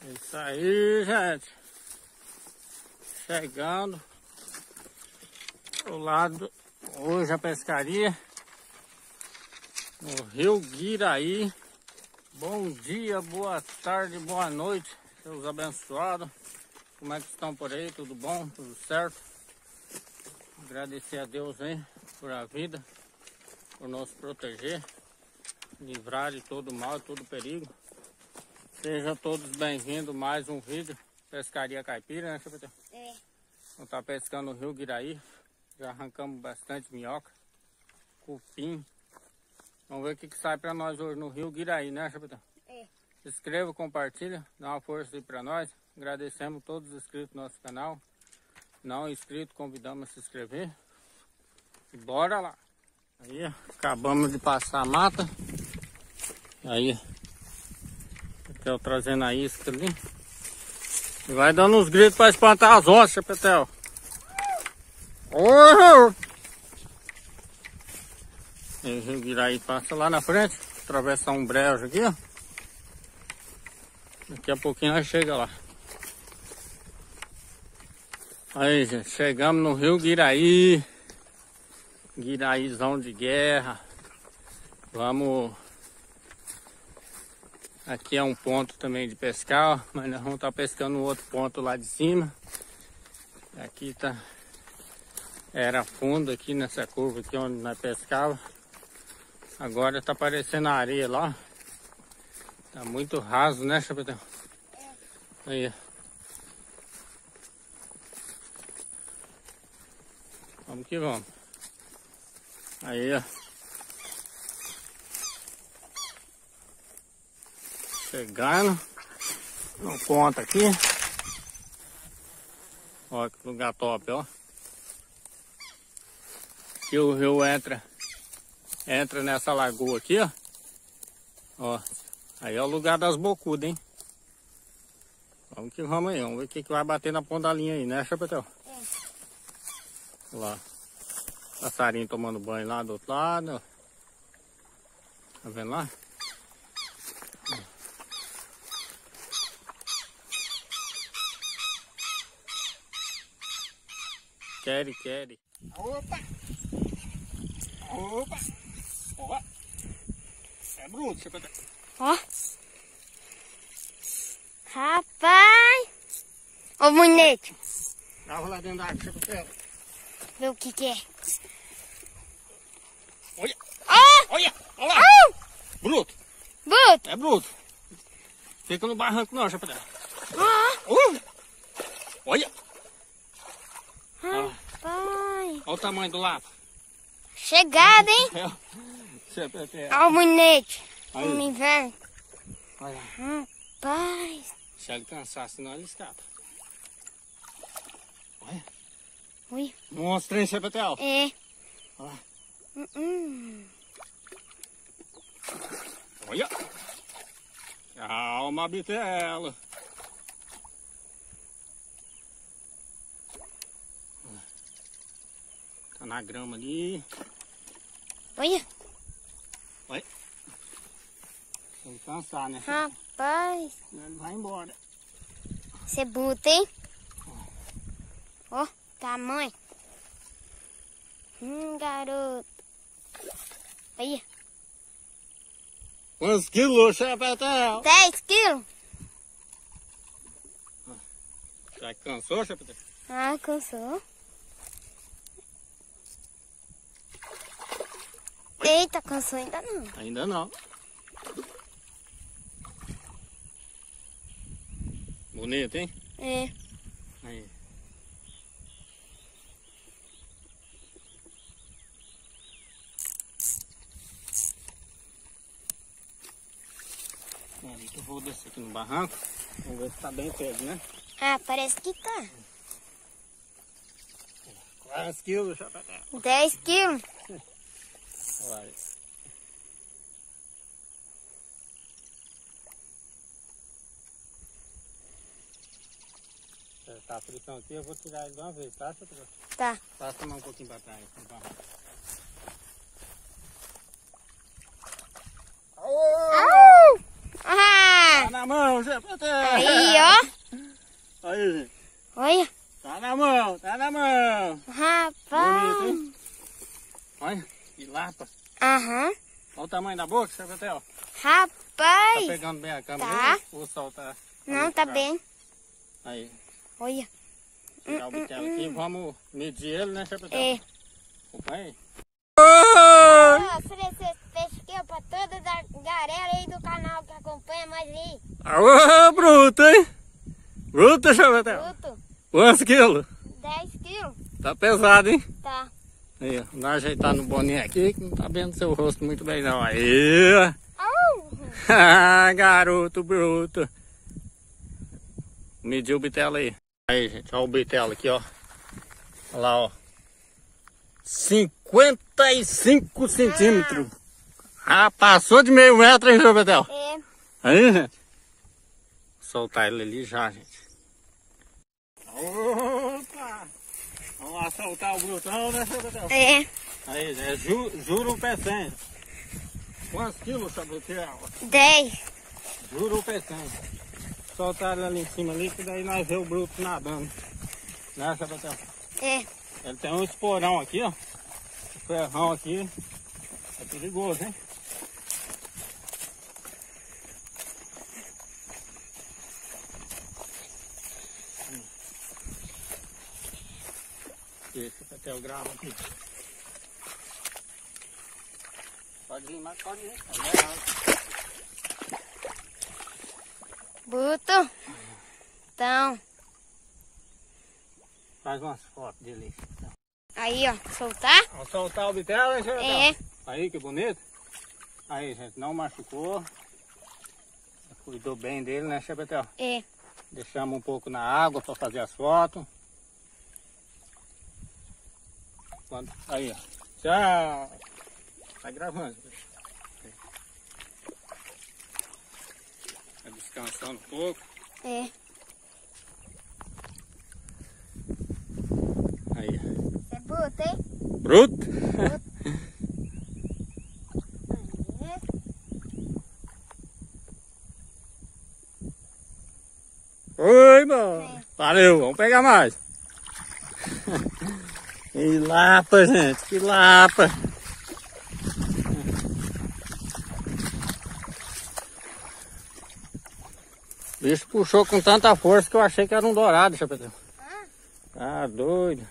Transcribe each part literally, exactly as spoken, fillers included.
Isso aí, gente. Chegando do lado hoje a pescaria no Rio Guiraí. Bom dia, boa tarde, boa noite, Deus abençoado. Como é que estão por aí? Tudo bom? Tudo certo? Agradecer a Deus aí por a vida, por nos proteger, livrar de todo mal, todo perigo. Sejam todos bem-vindos a mais um vídeo Pescaria Caipira, né, Chapéu? É. Vamos estar pescando no Rio Guiraí. Já arrancamos bastante minhoca, cupim. Vamos ver o que, que sai para nós hoje no Rio Guiraí, né, Chapéu? É. Se inscreva, compartilha, dá uma força aí para nós. Agradecemos todos os inscritos no nosso canal. Não inscrito, convidamos a se inscrever. E bora lá. Aí, acabamos de passar a mata. Aí, Petel trazendo a isca ali. E vai dando uns gritos para espantar as onças, Petel. Oh! E o Rio Guiraí passa lá na frente. Atravessar um brejo aqui, ó. Daqui a pouquinho nós chega lá. Aí, gente, chegamos no Rio Guiraí. Guiraízão de guerra. Vamos. Aqui é um ponto também de pescar, mas nós vamos estar pescando no outro ponto lá de cima. Aqui tá. Era fundo aqui nessa curva aqui onde nós pescava. Agora tá aparecendo a areia lá. Tá muito raso, né, Chapéu? Aí. Vamos que vamos. Aí, ó. Chegando no ponto aqui. Olha que lugar top, ó. Aqui o rio entra. Entra nessa lagoa aqui, ó. Ó. Aí é o lugar das bocudas, hein? Vamos que vamos aí. Vamos ver o que, que vai bater na ponta da linha aí, né, Chapéu? É. Lá. Passarinho tomando banho lá do outro lado. Tá vendo lá? Quere, quere. Opa! Opa! Opa! É bruto, Chapéu. Ó. Rapaz! Ô, bonito. Tava lá dentro da água, Chapéu. Vê o que que é. Olha! Ah! Olha! Olha lá! Ah! Bruto! Bruto! É bruto! Fica no barranco não, Chapéu. Ah! Uh! Olha! Rapaz! Olha o tamanho do lado. Chegada, hein? Chapéu. Ó, o bonito. Aí. No inverno. Olha. Rapaz! Se ele cansar, senão ele escapa. Olha. Ui. Monstro, hein, Chapéu? É. Olha. Hum, hum. Olha. Calma, bitela. Tá na grama ali. Olha. Olha. Se ele cansar, né? Rapaz. Ele vai embora. Você é bruto, hein? Ó, tamanho. Hum, garoto. Aí. Quantos quilos, Chapéu? dez quilos. Já que cansou, Chapéu? Ah, cansou. Eita, cansou ainda não. Ainda não. Bonito, hein? É. Aí. Aí que eu vou descer aqui no barranco. Vamos ver se tá bem perto, né? Ah, parece que tá. Quantos quilos, Chapéu? dez quilos. Olha. Tá a frição aqui, eu vou tirar ele de uma vez, tá, Chapéu? Tá. Passa a mão um pouquinho pra trás. Então. Au! Ah! Tá na mão, Chapetel. Aí, ó. Aí, gente. Olha. Tá na mão, tá na mão. Rapaz. Bonito, hein? Olha, que lapa. Aham. Olha o tamanho da boca, Chapetel. Tá Rapaz. pegando bem a câmera? Tá. Aí? Vou soltar. Não, tá bem. Aí, Olha. tirar o bitelo aqui. Vamos medir ele, né, Chapetel? É. Acompanha aí. Ó, oferecer esse peixe aqui ó, pra toda a galera aí do canal que acompanha nós aí. Aô, bruto, hein? Bruto, Chapetel. Fruto. Quantos quilos? dez quilos. Tá pesado, hein? Tá. Aí, ó. Vamos ajeitar no boninho aqui, que não tá vendo seu rosto muito bem, não. Aí, ó. Au. Ah, garoto bruto. Mediu o bitelo aí. Aí, gente, ó o bitelo aqui, ó. Olha lá, ó. cinquenta e cinco centímetros. Ah, passou de meio metro, hein, seu Betel? É. Aí, gente. Vou soltar ele ali já, gente. Opa! Vamos lá soltar o brutão, né, seu Betel? É. Aí, gente, ju, juro o pé cem. Quantos quilos, seu Betel? dez. Juro o pé cem. Soltar ele ali em cima ali, que daí nós vemos o bruto nadando. Né, seu Betel? É. Ele tem um esporão aqui, ó. Um ferrão aqui. É perigoso, hein? Deixa até o gravo aqui. Pode ir, mas pode ir. Bruto. Então. Faz umas fotos dele. Aí, ó. Soltar? Vamos soltar o bitelo, hein, senhor? É. Aí, que bonito. Aí, gente, não machucou. Cuidou bem dele, né, Chapetel? É. Deixamos um pouco na água para fazer as fotos. Quando... Aí, ó. Tchau. Tá gravando. Tá descansando um pouco. É. Aí. Você é bruto, hein? Bruto. Oi, mano. É. Valeu, vamos pegar mais. Que lapa, gente, que lapa. O bicho puxou com tanta força que eu achei que era um dourado, Chapetel. Ah, doido.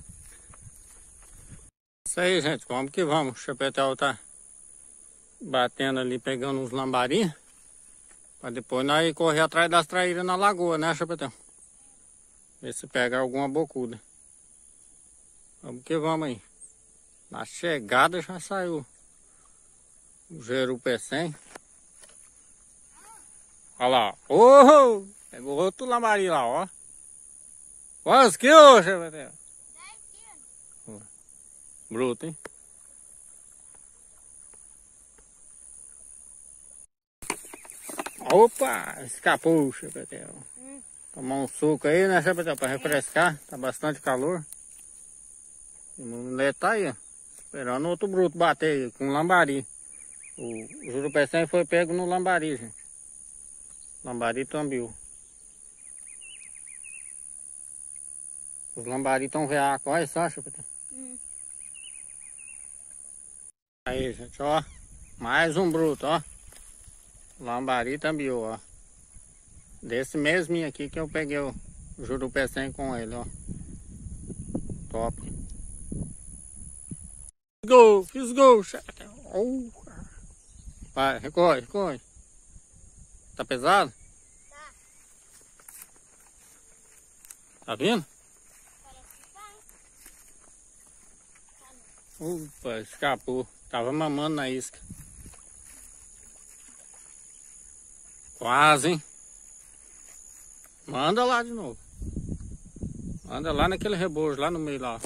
Isso aí, gente, vamos que vamos. O Chapetel tá batendo ali, pegando uns lambari. Pra depois nós correr atrás das traíras na lagoa, né, Chapetel? Ver se pega alguma bocuda. Vamos que vamos aí. Na chegada já saiu o Jeru-Pé cem. Olha lá. Oh! Pegou outro lambari lá, ó. Quantos quilos, Chapetel? dez quilos. Bruto, hein? Opa! Escapou, Chapetel. Hum. Tomar um suco aí, né, Chapetel? Pra refrescar. Tá bastante calor. O moleque tá aí, ó. Esperando outro bruto bater aí, com lambari. O, o Jeru-Pé cem foi pego no lambari, gente. Lambari tambiu. Os lambari tão veacos, olha só, Chapetel. Hum. Aí, gente, ó. Mais um bruto, ó. Lambari tambiu, ó. Desse mesminho aqui que eu peguei o Jeru-Pé cem com ele, ó. Top. Gol, fiz gol, Chapetel. Oh. Vai, recolhe, recolhe. Tá pesado? Tá. Tá vindo? Parece que vai. Opa, escapou. Tava mamando na isca. Quase, hein? Manda lá de novo. Manda lá naquele rebojo, lá no meio lá.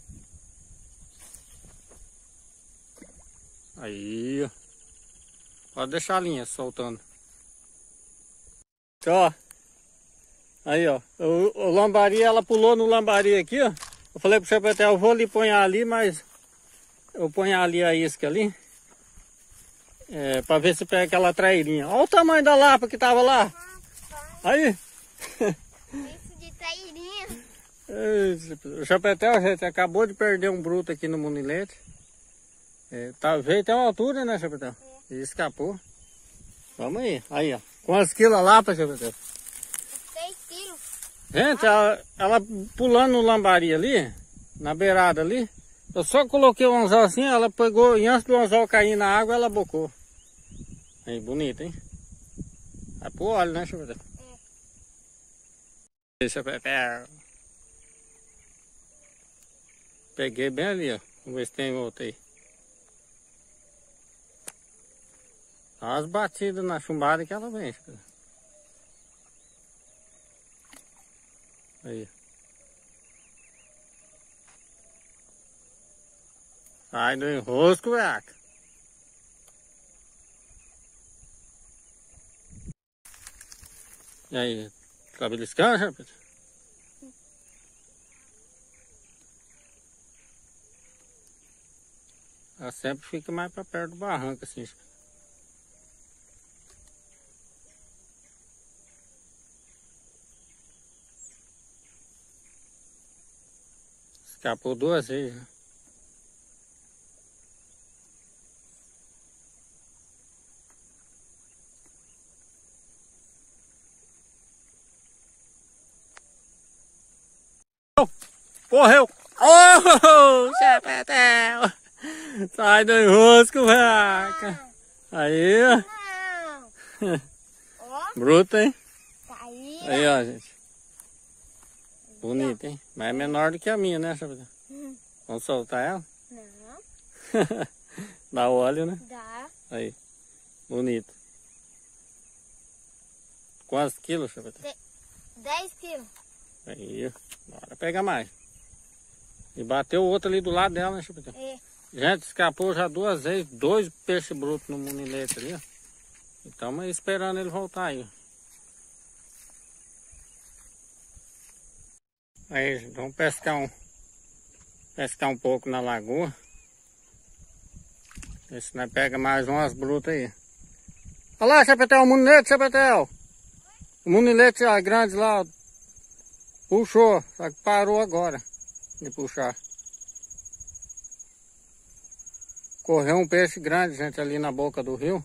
Aí, ó. Pode deixar a linha soltando. Ó. Aí, ó. O, o lambari, ela pulou no lambari aqui, ó. Eu falei pro Chapetel, eu vou ali ponhar ali, mas eu ponho ali a isca ali. É, pra ver se pega aquela trairinha. Olha o tamanho da lapa que tava lá. Aí. Isso de trairinha. O Chapetel, gente, acabou de perder um bruto aqui no Munilete. É, tá, veio até uma altura, né, Chapetel? É. E escapou. Vamos aí. Aí, ó. Quantos quilos a lapa, Chapetel? seis quilos. Gente, ela, ela pulando no lambari ali, na beirada ali, eu só coloquei o anzol assim, ela pegou, e antes do anzol cair na água, ela bocou. Aí, bonito, hein? Vai pro óleo, né, Chapetel? É. Chapetel. Peguei bem ali, ó. Vamos ver se tem outro aí. Dá umas batidas na chumbada que ela vem. Aí. Sai do enrosco, velho. E aí, tá beliscando, rapaz? Ela sempre fica mais pra perto do barranco, assim. Escapou duas vezes, né? Correu! Oh, Chapetel! Sai do enrosco, vaca! Aí, ó! Bruto, hein? Aí, ó, gente. Bonito, hein? Mas é menor do que a minha, né, Chapetel? Hum. Vamos soltar ela? Não. Dá óleo, né? Dá. Aí. Bonito. Quantos quilos, Chapetel? dez quilos. Aí, bora pegar mais. E bateu o outro ali do lado dela, né, Chapetel? É. Gente, escapou já duas vezes, dois peixes brutos no Munilete ali, ó. E estamos esperando ele voltar aí, ó. Aí, gente, vamos pescar um, pescar um pouco na lagoa. Ver se nós pega mais umas brutas aí. Olha lá, Chapetel, o Munilete, Chapetel! O Munilete ó, grande lá, ó. Puxou, só que parou agora de puxar. Correu um peixe grande, gente, ali na boca do rio.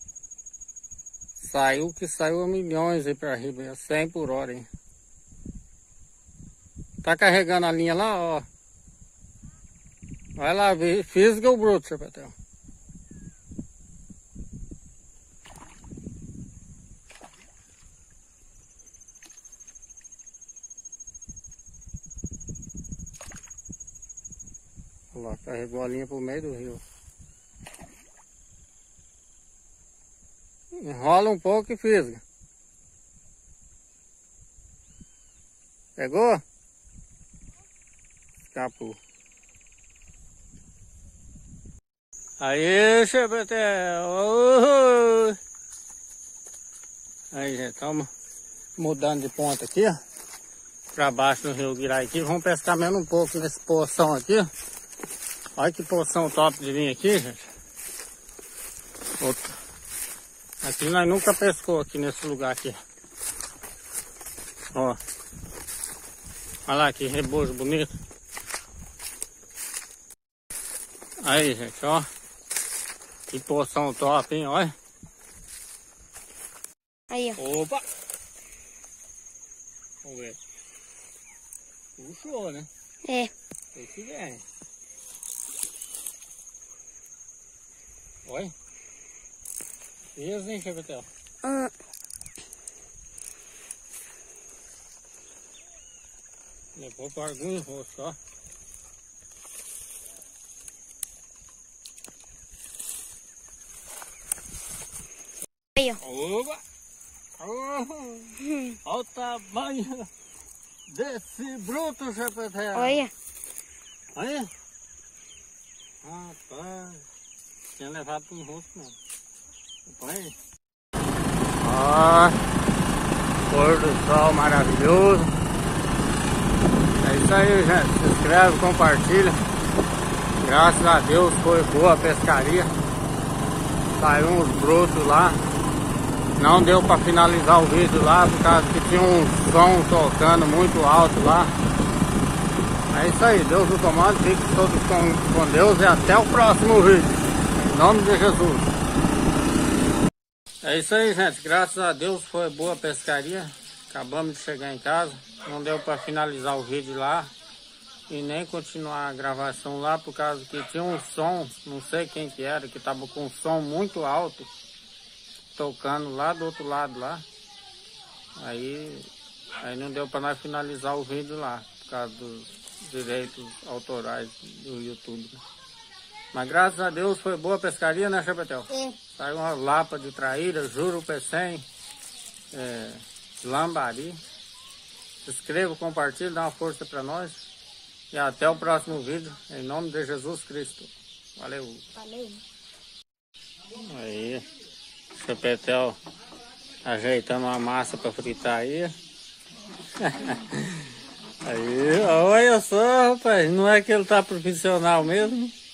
Saiu que saiu a milhões aí pra riba, cem por hora, hein. Tá carregando a linha lá, ó. Vai lá ver, fisga o bruto, Chapetel. Olha lá, carregou a linha pro meio do rio. Enrola um pouco e fisga. Pegou? Escapou. Aí, Chapetel. Oh! Aí, gente, estamos mudando de ponta aqui, ó. Pra baixo do rio Guiraí aqui. Vamos pescar menos um pouco nesse poção aqui, ó. Olha que poção top de vir aqui, gente. Outra. Aqui nós nunca pescou aqui nesse lugar aqui. Ó. Olha lá que rebojo bonito. Aí, gente, ó. Que poção top, hein, olha. Aí, ó. Opa! Vamos ver. Puxou, né? É. Esse vem. Olha. Beleza, hein, Chapetel? Hum. Levou para alguns rostos, ó. Aí, ó. Oba! Oh, olha o tamanho desse bruto, Chapetel. Olha. Olha. Rapaz. Tinha levado para um rosto, não. Olha. Ó. Pôr do sol maravilhoso. É isso aí, gente. Se inscreve, compartilha. Graças a Deus foi boa a pescaria. saiu uns brotos lá. Não deu para finalizar o vídeo lá, por causa que tinha um som tocando muito alto lá. É isso aí, Deus no comando, fique todos com, com Deus e até o próximo vídeo. Em nome de Jesus. É isso aí, gente, graças a Deus foi boa a pescaria. Acabamos de chegar em casa, não deu para finalizar o vídeo lá e nem continuar a gravação lá, por causa que tinha um som, não sei quem que era, que tava com um som muito alto tocando lá do outro lado lá. Aí, aí não deu para nós finalizar o vídeo lá, por causa dos direitos autorais do YouTube. Mas graças a Deus foi boa a pescaria, né, Chapetel? É. Saiu uma lapa de traíra, juro, pecém, é, lambari. Se inscreva, compartilhe, dá uma força para nós. E até o próximo vídeo, em nome de Jesus Cristo. Valeu. Valeu. Aí, Chapetel ajeitando uma massa para fritar aí. Aí, olha só, rapaz, não é que ele tá profissional mesmo?